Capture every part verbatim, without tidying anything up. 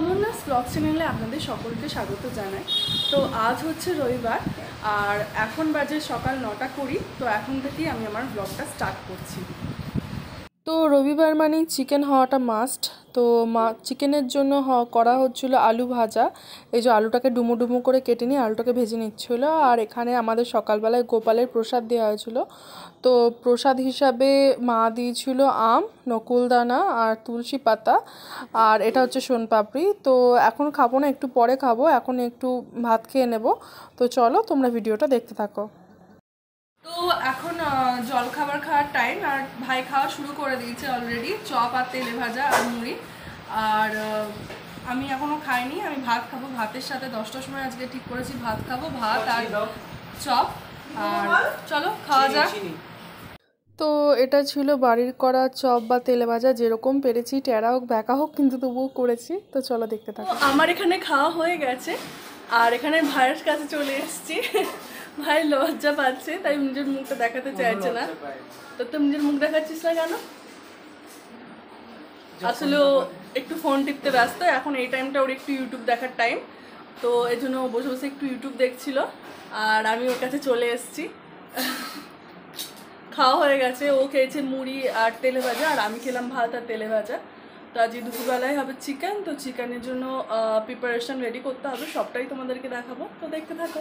Amarnath blog চ্যানেলে আপনাদের সকলকে স্বাগত জানাই। তো আজ হচ্ছে রবিবার আর এখন বাজে সকাল নটা কুড়ি। তো এখন থেকেই আমি আমার ব্লগটা স্টার্ট করছি। তো রবিবার মানেই চিকেন হওয়াটা মাস্ট। তো মা চিকেনের জন্য করা হচ্ছিলো আলু ভাজা। এই যে আলুটাকে ডুমো ডুমো করে কেটে নিয়ে আলুটাকে ভেজে নিচ্ছিলো। আর এখানে আমাদের সকালবেলায় গোপালের প্রসাদ দেওয়া হয়েছিল। তো প্রসাদ হিসাবে মা দিয়েছিল আম, নকুলদানা আর তুলসী পাতা, আর এটা হচ্ছে সোনপাপড়ি। তো এখন খাবো না, একটু পরে খাবো, এখন একটু ভাত খেয়ে নেব। তো চলো তোমরা ভিডিওটা দেখতে থাকো। তো এখন জল খাবার খাওয়ার টাইম, আর ভাই খাওয়া শুরু করে দিয়েছে অলরেডি, চপ আর তেলে ভাজা আর মুড়ি। আর আমি এখনও খাইনি, আমি ভাত খাবো। ভাতের সাথে দশটার সময় আজকে ঠিক করেছি ভাত খাবো, ভাত আর চপ। আর চলো খাওয়া যাক। তো এটা ছিল বাড়ির করা চপ বা তেলে ভাজা, যেরকম পেরেছি, টেরা হোক ব্যাকা হোক, কিন্তু তবুও করেছি। তো চলো দেখতে থাকো। আমার এখানে খাওয়া হয়ে গেছে আর এখানে ভাইয়ের কাছে চলে এসেছি। ভাই লজ্জা পাচ্ছে, তাই নিজের মুখটা দেখাতে চাইছে না। তো তুই নিজের মুখ দেখাচ্ছিস না কেন? আসলে একটু ফোন টিপতে ব্যস্ত, এখন এই টাইমটা ওর একটু ইউটিউব দেখার টাইম। তো এই জন্য বসে বসে একটু ইউটিউব দেখছিল আর আমি ওর কাছে চলে এসেছি। খাওয়া হয়ে গেছে, ও খেয়েছে মুড়ি আর তেলে ভাজা, আর আমি খেলাম ভাত আর তেলে ভাজা। তো আজকে দুপুরবেলায় হবে চিকেন। তো চিকেনের জন্য প্রিপারেশন রেডি করতে হবে, সবটাই তোমাদেরকে দেখাবো। তো দেখতে থাকো।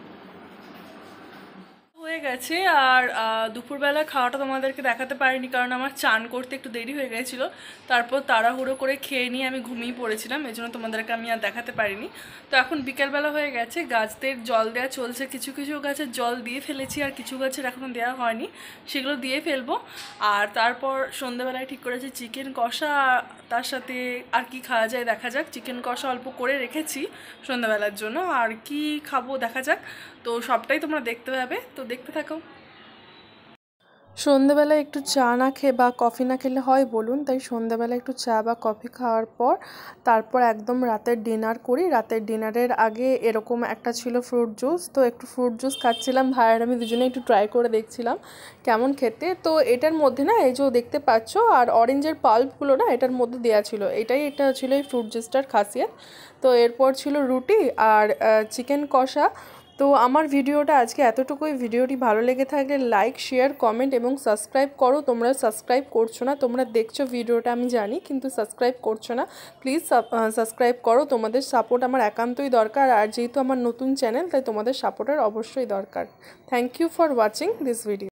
হয়ে গেছে আর দুপুরবেলা খাওয়াটা তোমাদেরকে দেখাতে পারিনি, কারণ আমার চান করতে একটু দেরি হয়ে গেছিলো। তারপর তাড়াহুড়ো করে খেয়ে নিয়ে আমি ঘুমিয়ে পড়েছিলাম, এই জন্য তোমাদেরকে আমি আর দেখাতে পারিনি। তো এখন বিকেলবেলা হয়ে গেছে, গাছদের জল দেওয়া চলছে। কিছু কিছু গাছের জল দিয়ে ফেলেছি আর কিছু গাছের এখনও দেওয়া হয়নি, সেগুলো দিয়ে ফেলবো। আর তারপর সন্ধ্যেবেলায় ঠিক করেছি চিকেন কষা, তার সাথে আর কি খাওয়া যায় দেখা যাক। চিকেন কষা অল্প করে রেখেছি সন্ধ্যাবেলার জন্য, আর কি খাবো দেখা যাক। তো সবটাই তোমরা দেখতে পাবে, তো দেখতে থাকো। সন্ধ্যাবেলায় একটু চা না খেয়ে বা কফি না খেলে হয় বলুন? তাই সন্ধ্যাবেলায় একটু চা বা কফি খাওয়ার পর তারপর একদম রাতের ডিনার করি। রাতের ডিনারের আগে এরকম একটা ছিল ফ্রুট জুস, তো একটু ফ্রুট জুস খাচ্ছিলাম। ভাইয়ের আমি দুজনে একটু ট্রাই করে দেখছিলাম কেমন খেতে। তো এটার মধ্যে না, এই যে দেখতে পাচ্ছ, আর অরেঞ্জের পাল্পগুলো না এটার মধ্যে দেওয়া ছিল। এটাই এটা ছিল এই ফ্রুট জুসটার খাসিয়ত। তো এরপর ছিল রুটি আর চিকেন কষা। তো আমার ভিডিওটা আজকে এতটুকুই। ভিডিওটি ভালো লেগে থাকলে লাইক, শেয়ার, কমেন্ট এবং সাবস্ক্রাইব করো। তোমরা সাবস্ক্রাইব করছো না, তোমরা দেখছো ভিডিওটা আমি জানি, কিন্তু সাবস্ক্রাইব করছো না। প্লিজ সাবস্ক্রাইব করো, তোমাদের সাপোর্ট আমার একান্তই দরকার। আর যেহেতু আমার নতুন চ্যানেল, তাই তোমাদের সাপোর্টের অবশ্যই দরকার। Thank you for watching this video.